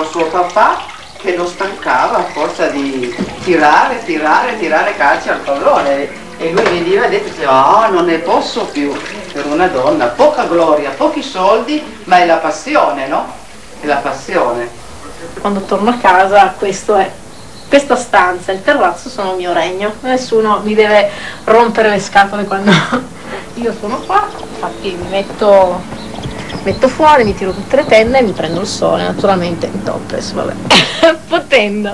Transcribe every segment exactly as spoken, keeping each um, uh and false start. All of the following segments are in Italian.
suo papà che lo stancava a forza di tirare, tirare, tirare calci al pallone. E lui veniva e diceva, oh, non ne posso più. Per una donna, poca gloria, pochi soldi, ma è la passione, no? È la passione. Quando torno a casa, questo è, questa stanza, il terrazzo sono il mio regno. Nessuno mi deve rompere le scatole quando io sono qua. Infatti mi metto, metto fuori, mi tiro tutte le tende e mi prendo il sole, naturalmente in topless, vabbè, potendo.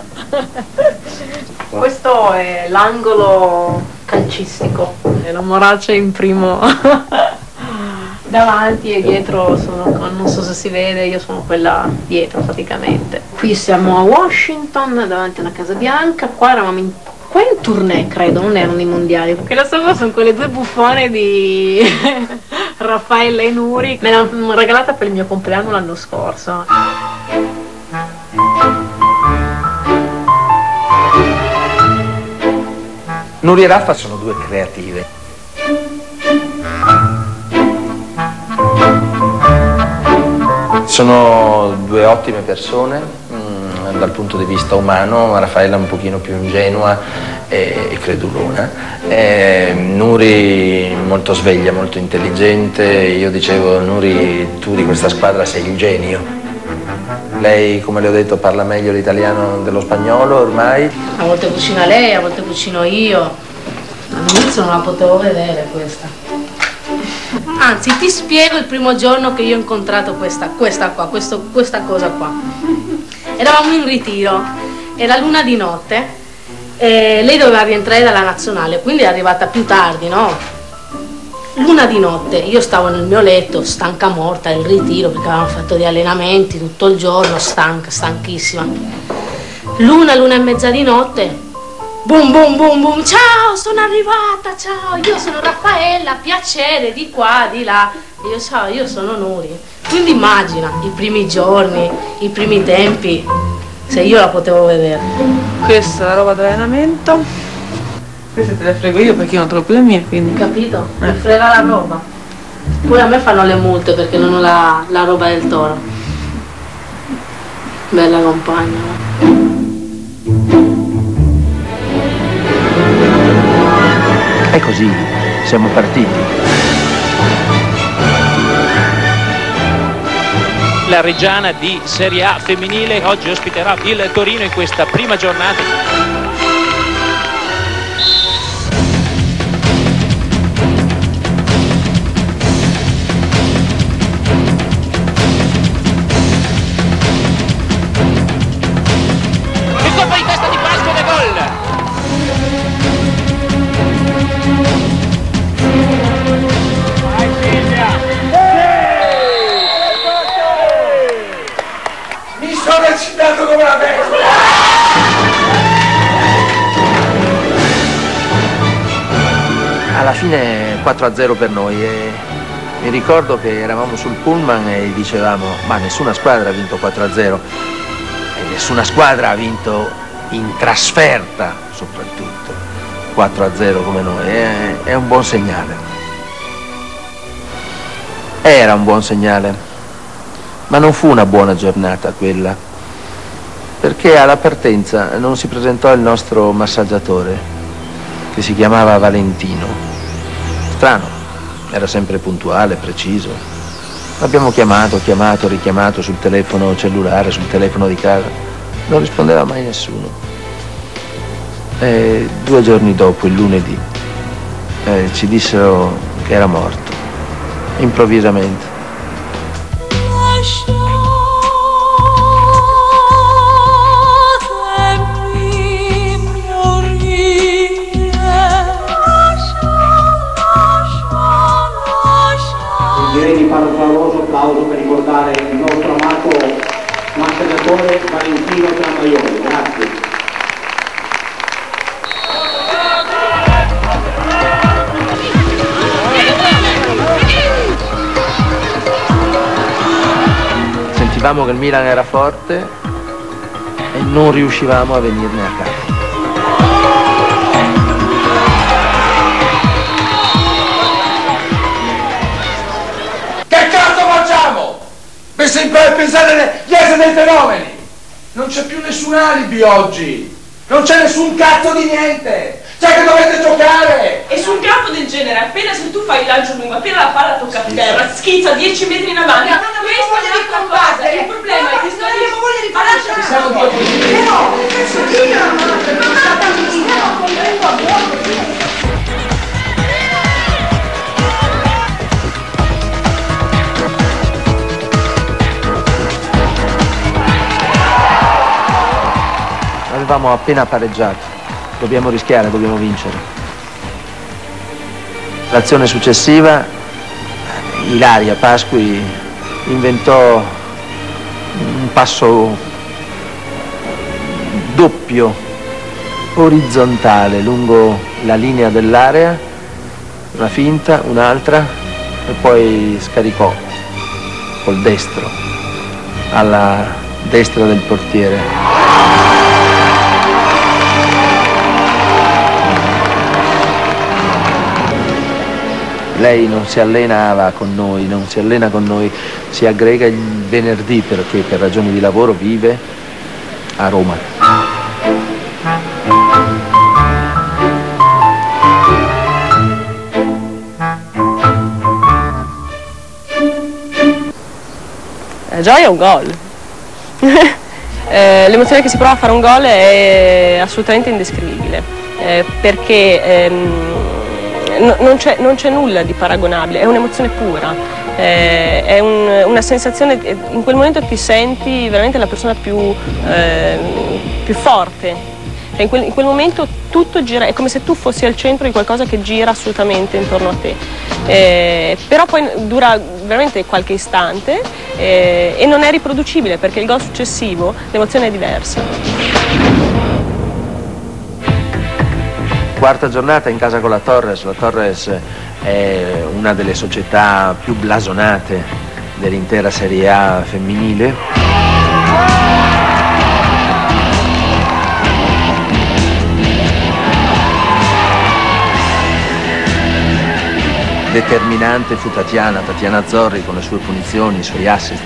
Questo è l'angolo calcistico, e la Morace in primo davanti e dietro sono, non so se si vede, io sono quella dietro praticamente. Qui siamo a Washington, davanti alla Casa Bianca, qua eravamo in, qua in tournée credo, non erano i mondiali, perché la sopra sono quelle due buffone di Raffaella e Nuri, me l'hanno regalata per il mio compleanno l'anno scorso. Nuri e Raffa sono due creative. Sono due ottime persone mh, dal punto di vista umano. Raffaella è un pochino più ingenua e, e credulona. E Nuri molto sveglia, molto intelligente. Io dicevo, Nuri, tu di questa squadra sei il genio. Lei, come le ho detto, parla meglio l'italiano dello spagnolo ormai. A volte cucina lei, a volte cucino io. All'inizio non la potevo vedere questa. Anzi, ti spiego il primo giorno che io ho incontrato questa, questa qua, questo, questa cosa qua. Eravamo in ritiro, era luna di notte e lei doveva rientrare dalla nazionale, quindi è arrivata più tardi, no? Luna di notte, io stavo nel mio letto, stanca morta, il ritiro, perché avevamo fatto degli allenamenti tutto il giorno, stanca, stanchissima. L'una, l'una e mezza di notte, boom, boom, boom, boom, ciao, sono arrivata, ciao, io sono Raffaella, piacere, di qua, di là. E io, ciao, io sono Nuri. Quindi immagina, i primi giorni, i primi tempi, se io la potevo vedere. Questa è la roba d'allenamento. Queste te le frego io perché io non trovo più le mie, quindi. Capito? Mi frega la roba. Poi a me fanno le multe perché non ho la, la roba del toro. Bella compagna. E così siamo partiti. La Reggiana di Serie A femminile oggi ospiterà il Torino in questa prima giornata. Alla fine quattro a zero per noi e mi ricordo che eravamo sul pullman e dicevamo ma nessuna squadra ha vinto quattro a zero e nessuna squadra ha vinto in trasferta soprattutto quattro a zero come noi, è, è un buon segnale. Era un buon segnale, ma non fu una buona giornata quella, perché alla partenza non si presentò il nostro massaggiatore che si chiamava Valentino. Strano, era sempre puntuale, preciso. L'abbiamo chiamato, chiamato, richiamato sul telefono cellulare, sul telefono di casa. Non rispondeva mai nessuno. E due giorni dopo, il lunedì, eh, ci dissero che era morto, improvvisamente. Direi di fare un caloroso applauso per ricordare il nostro amato massaggiatore Valentino Tramaioli. Grazie. Sentivamo che il Milan era forte e non riuscivamo a venirne a capo. Che cazzo facciamo? Per sempre pensare agli esseri dei fenomeni! Non c'è più nessun alibi oggi. Non c'è nessun cazzo di niente. Cioè che dovete giocare. E su un campo del genere, appena se tu fai il lancio lungo, appena la palla tocca a terra, schizza dieci metri in avanti. No, non avevo voglia di combattere. Il problema è che sto non avevo voglia di ma lasciami siamo stare. Però, penso che io non sono stata vicina, non comprendo a buono. Avevamo appena pareggiato, dobbiamo rischiare, dobbiamo vincere. L'azione successiva, Ilaria Pasqui inventò un passo doppio, orizzontale, lungo la linea dell'area, una finta, un'altra, e poi scaricò col destro, alla destra del portiere. Lei non si allenava con noi, non si allena con noi, si aggrega il venerdì perché per ragioni di lavoro vive a Roma. La gioia è un gol. eh, l'emozione che si prova a fare un gol è assolutamente indescrivibile, eh, perché ehm, non c'è, non c'è nulla di paragonabile, è un'emozione pura, eh, è un, una sensazione, in quel momento ti senti veramente la persona più, eh, più forte, cioè in, quel, in quel momento tutto gira, è come se tu fossi al centro di qualcosa che gira assolutamente intorno a te, eh, però poi dura veramente qualche istante eh, e non è riproducibile perché il gol successivo l'emozione è diversa. Quarta giornata in casa con la Torres. La Torres è una delle società più blasonate dell'intera Serie A femminile. Determinante fu Tatiana, Tatiana Zorri con le sue punizioni, i suoi assist.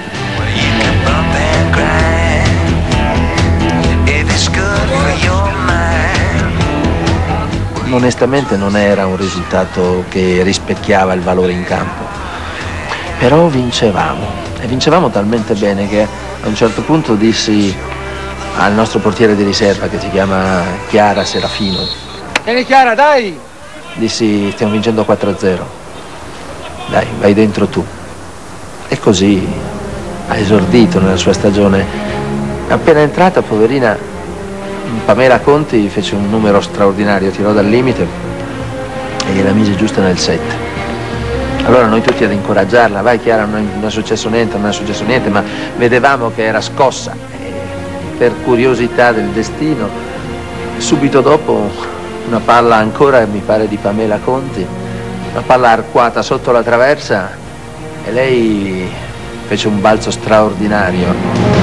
Onestamente non era un risultato che rispecchiava il valore in campo, però vincevamo e vincevamo talmente bene che a un certo punto dissi al nostro portiere di riserva che si chiama Chiara Serafino, vieni Chiara, dai! Dissi stiamo vincendo quattro a zero, dai vai dentro tu, e così ha esordito nella sua stagione. Appena entrata, poverina, Pamela Conti fece un numero straordinario, tirò dal limite e gliela mise giusta nel set. Allora noi tutti ad incoraggiarla, vai Chiara, non è successo niente, non è successo niente, ma vedevamo che era scossa e per curiosità del destino, subito dopo una palla ancora, mi pare di Pamela Conti, una palla arcuata sotto la traversa e lei fece un balzo straordinario.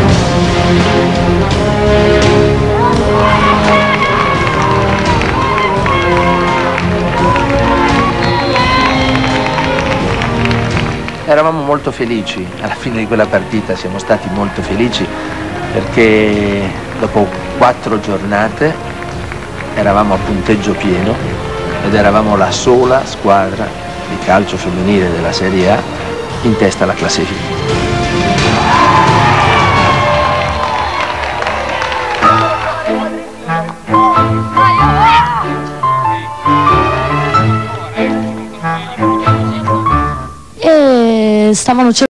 Eravamo molto felici, alla fine di quella partita siamo stati molto felici perché dopo quattro giornate eravamo a punteggio pieno ed eravamo la sola squadra di calcio femminile della Serie A in testa alla classifica. Stavano